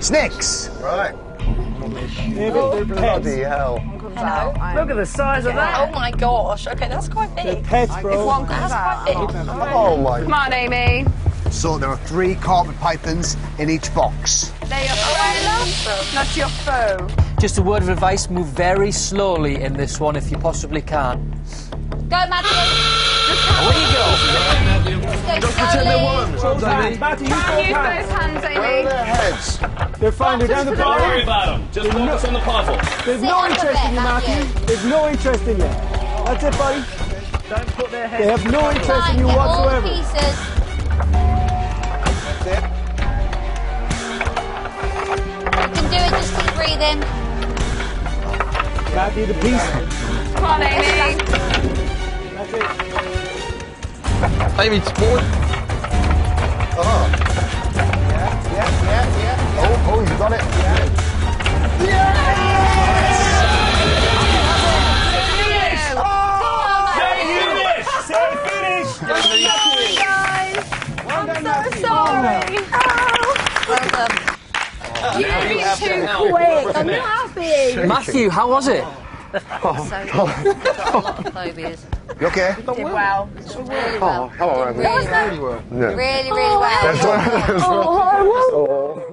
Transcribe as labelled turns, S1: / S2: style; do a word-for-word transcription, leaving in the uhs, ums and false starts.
S1: Snakes. Right.
S2: Oh,
S1: Bloody hell.
S3: Hello.
S2: Look at the size of that.
S3: Oh my gosh. Okay, that's quite big.
S2: Pets, bro.
S3: If one comes out. That's quite big.
S1: Oh my.
S4: Come on, Amy.
S1: So there are three carpet pythons in each box.
S4: They're your friend, not your foe.
S5: Just a word of advice, move very slowly in this one if you possibly can.
S3: Go, Matthew.
S5: Away you go.
S3: Just pretend they're
S2: Both hands. Matthew, use
S4: Can't
S2: both
S4: use
S2: hands.
S4: those hands,
S1: Where are
S4: Amy.
S1: their heads?
S2: They're fine. They're down the
S4: Don't
S2: bottom.
S6: Don't worry about them. Just focus on the puzzle.
S2: There's
S3: Sit
S2: no
S3: on the
S2: interest
S3: bed,
S2: in you, Matthew.
S3: Matthew.
S2: There's no interest in you. That's it, buddy.
S5: Don't put their
S2: They
S5: head.
S2: have no interest in
S3: Fine,
S2: you
S3: get all the
S2: whatsoever.
S3: pieces.
S1: That's it.
S3: You can do it, just keep breathing.
S2: Matthew, the piece.
S4: Come on, Amy.
S2: That's it.
S7: Amy, it's more.
S1: Uh-huh. Yeah, yeah, yeah, yeah. Oh, oh, you got it. Yeah.
S2: Say finish.
S4: I'm so sorry.
S3: Well done.
S4: You've been too quick. I'm not happy.
S5: Matthew, how was it?
S3: So good. Got a lot of phobias.
S1: You okay?
S4: Did well.
S3: Really well.
S1: Hello,
S3: Really well.
S1: Yeah.
S3: Really, really well.
S1: That's what- that's what-
S2: Oh, I won.